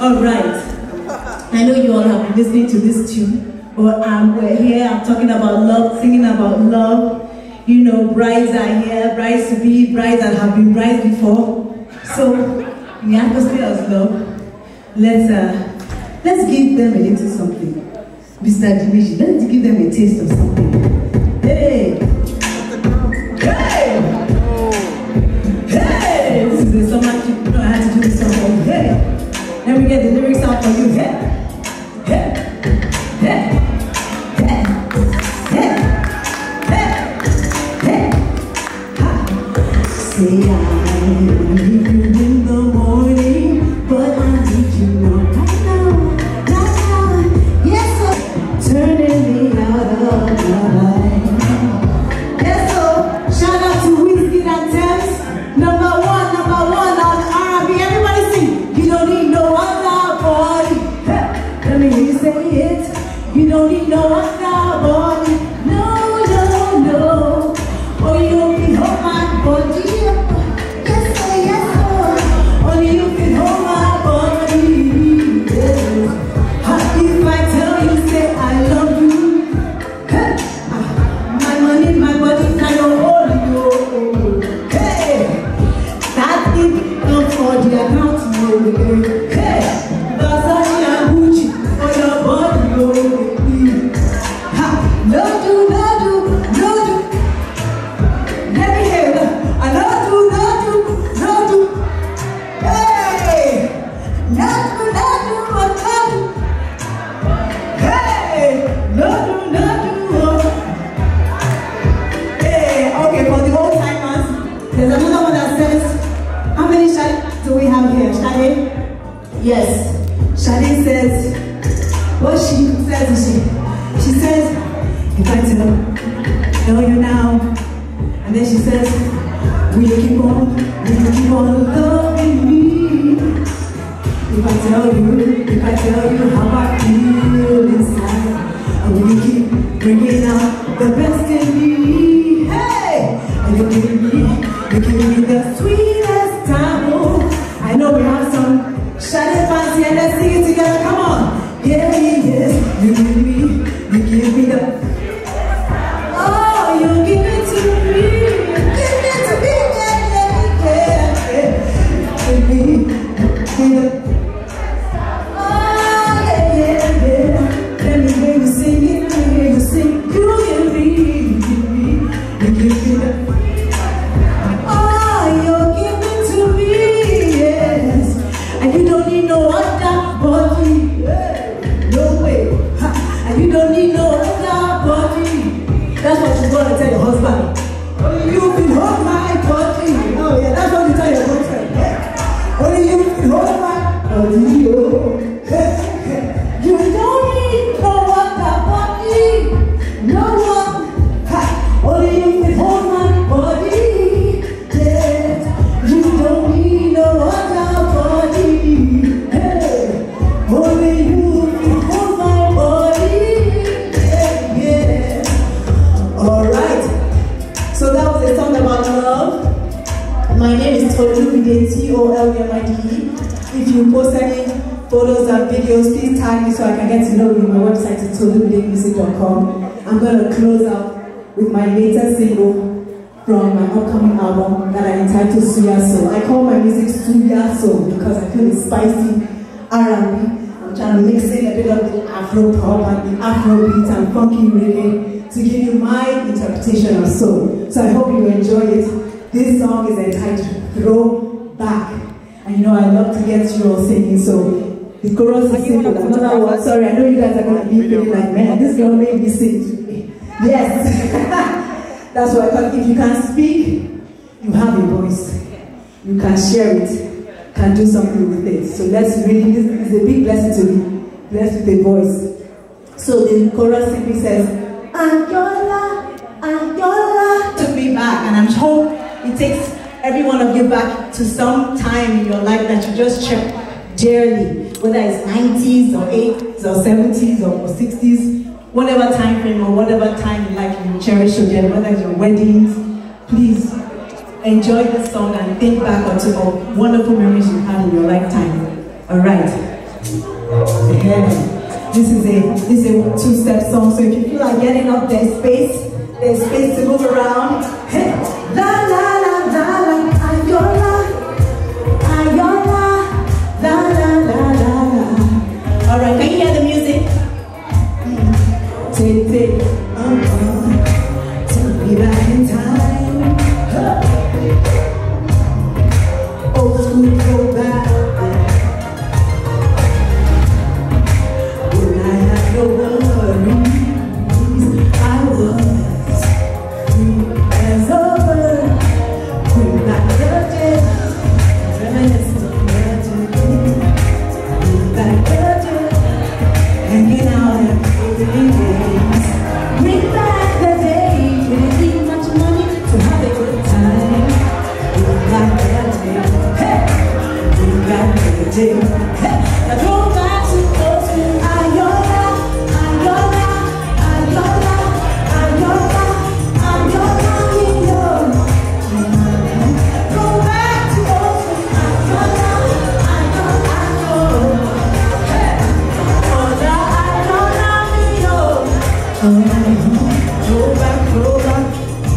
All right. I know you all have been listening to this tune, but we're here. I'm talking about love, singing about love. You know, brides are here, brides to be, brides that have been brides before. So, in the atmosphere of love, let's give them a little something. Mr. Dimitri, let's give them a taste of something. Hey! Hey! Hey! This is the summer you know how to do this song. Hey! Let me get the lyrics out for you. Hey! Hey! Hey! Hey! Hey! Hey! Hey! Ha! Say I need you in the morning, but I need you right now. Yes, sir. Turning me out of my life. Yes, sir. Shout out to Whiskey and Thames. Number one on R&B. Everybody sing. You don't need no other body. Hey. Let me hear you say it. You don't need no other body. No, no, no. Only you can hold my body. Yes, sir, yes, sir. Only you can hold my body. Yes. If I tell you, say I love you. Hey. My money, my body, I don't hold you. Hey. That thing comes for the account. Hey. Versace and Gucci for your body. No do, no do, no do. Let me hear that. I no do, no do, no do. Hey. No do, no do, no do. Hey. No do, no do. Hey. Okay, for the old timers, there's another one that says, how many Shade do we have here? Shade? Yes. Shade says, what she says is she says, if I tell you now, and then she says, will you keep on loving me? If I tell you how I feel inside, and will you keep bringing out the best in me? Hey, and you're giving me the sweetest time. Oh, I know we have some Shade fans here. Let's sing it together. Come on. Yeah, yes, you give me the. Oh, you give it to me. Give it to me, yeah. Give me the. Oh, yeah. Let me hear you sing it. Let me hear you sing. You give me the. Oh, you give it to me, yes. And you don't need no other body. No way. And you don't need no other body. That's what you're going to tell your husband. Only you can hold my body. Oh yeah, that's what you tell your boyfriend. Yeah. Only you can hold my body. Oh. You don't need no other body. No one. Only you can hold my body. Yes. You don't need no other body. Hey. Only you can hold my body. Yeah. Alright. So that was a song about love. My name is Tolumide, T-O-L-U-M-I-D-E. If you post any photos and videos, please tag me so I can get to know you. My website is tolumidemusic.com. I'm going to close out with my latest single from my upcoming album that I entitled Suya Soul. I call my music Suya Soul because I feel it's spicy R&B. I'm trying to mix in a bit of the Afro pop and the Afro beat and funky reggae to give you my interpretation of soul. So I hope you enjoy it. This song is entitled Throw Back. And you know I love to get you all singing, so the chorus is simple. Another one, sorry, I know you guys are going to be feeling like, man, this girl made me sing today. Yes. That's why, because if you can speak, you have a voice. You can share it, can do something with it. So let's really, this is a big blessing to be blessed with a voice. So the chorus simply says, Angola, Angola, took me back. And I'm sure it takes every one of you back to some time in your life that you just check dearly, whether it's 90s or 80s or 70s or 60s, whatever time frame or whatever time you like you cherish together, whether it's your weddings. Please enjoy this song and think back onto all wonderful memories you had in your lifetime. All right. Yeah. This is a two-step song, so if you feel like getting up, there's space to move around. Hey. La la la la la, ayola, ayola, la la la la la. All right, can you hear the music? Take, take me back in time. Old school throwback. When I had no worries, I was free as a bird. Bring back the day, reminiscent of magic. Bring back the day, hanging out and playing games. Bring back the day, didn't need much money to have a good time. Bring back the day, hey, bring back the day, hey. Now go back to those who ayola, ayola, ayola, ayola, ayola, ayola. Go back to those who ayola, ayola, ayola. Hey, ayola, ayola, ayola. Go back, go back.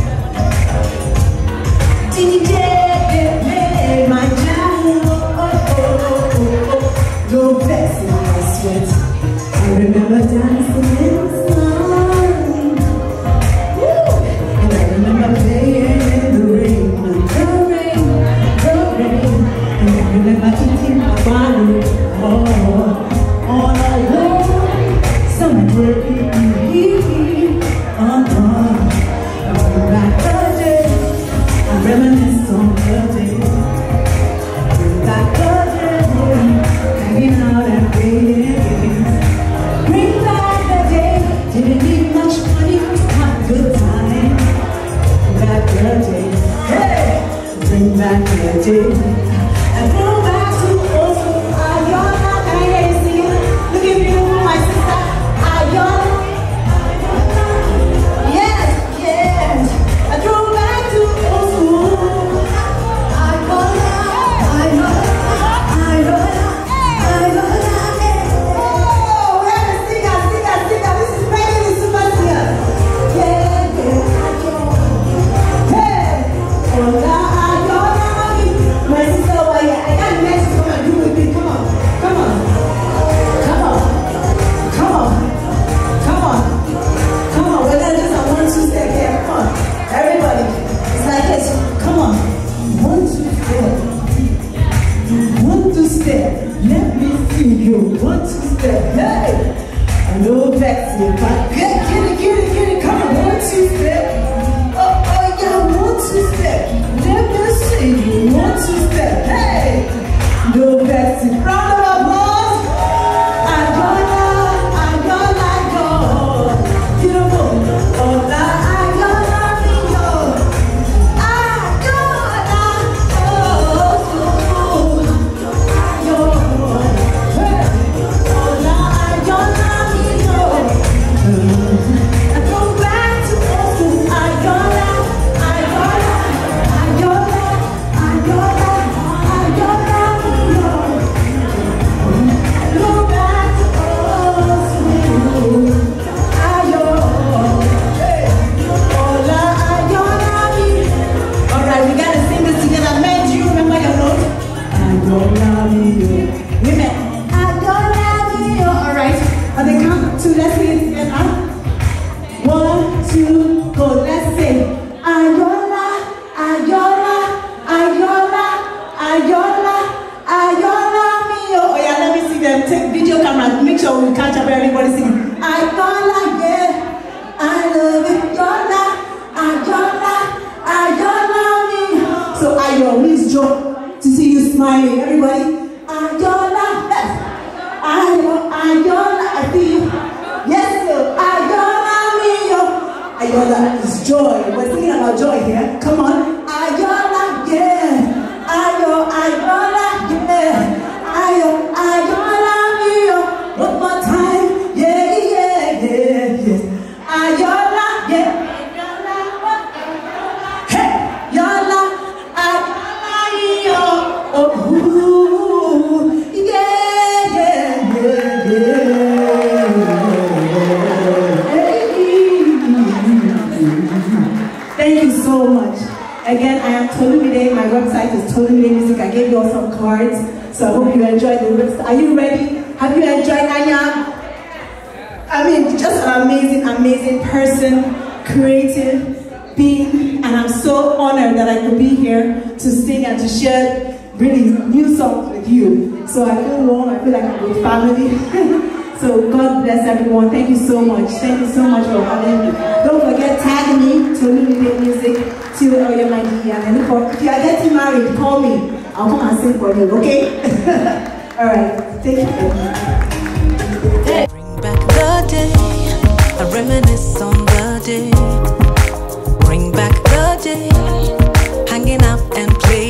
DJ, my jam, oh, oh, oh, oh, oh. No vex in my sweat. I remember dancing in the sun. Woo! And I remember playing in the rain, the rain, the rain. And I remember eating my body, oh, all alone. Somewhere in here, oh, I bring back the day. I reminisce on the day. Bring back the day, hanging out and playing. Bring back the day, didn't need much money to have a good time. Bring back the day, hey, bring back the day. And go back to old school ayola. Can I hear you singing? Look at you, my sister. Ayola. Yes, yes. I drove back to old school. Ayola, ayola, ayola, ayola. Oh, we have a singer. This is Megan the Super Singer. Yeah, yeah, ayola. Hey, ayola, ayola. My sister, why? I got next to come and do with me. Come on, come on, come on, come on, come on, come on. We're gonna do some 1, 2 step here. Come on, everybody. It's like this. Come on, 1, 2 step. 1, 2 step. Let me see you. 1, 2 step. Hey, I know that's it, but get it. Come on, 1, 2 step. Oh yeah, 1, 2 step. Let me see you. 1, 2 step. Hey, no that's it. Round of applause. Ayola, ayola, ayola. Beautiful. Ola, ayola, ayola. Ayola, oh, ayola. Hey, ola, ayola, ayola. I go back to old school. Ayola, ayola, ayola, ayola, ayola, ayola. Go back to old school. Ayola, hey, ola, ayola, ayola. All right, we gotta sing this together. Men, do you remember your note? Ayola, ayola. Women, ayola, ayola. All right, on the count of 2, let's sing it together. 1, 2, go. Let's sing. Ayola, ayola, ayola, ayola, ayola, mio. Oh yeah, let me see them. Take video camera. Make sure we catch up everybody singing. Ayola, yeah, I love it. Ayola, ayola, ayola, mio. So ayo means joy. To see you smiling, everybody. Ayola, yes. Ayola, I see you. Yes, sir. Ayola, mio. Ayola is joy. We're singing about joy here. Come on. Ayola, yeah. Ayola, yeah. Ayola, mio. One more time. Yeah, yeah, yeah, yeah. Ayola, yeah. Hey, Yola, Ayola, oh, ooh, yeah, yeah. heart. So I hope you enjoyed the rest. Are you ready? Have you enjoyed Anya? I mean, just an amazing, amazing person, creative being, and I'm so honored that I could be here to sing and to share really new songs with you. So I feel warm, I feel like I'm with family. So God bless everyone. Thank you so much. Thank you so much for having me. Don't forget, tag me, Tolu Music, T-O-L-U-M-I-D, and if you are getting married, call me. I'll come and sing for you, okay? All right, thank you. Bring back the day, I reminisce on the day. Bring back the day, hanging out and playing.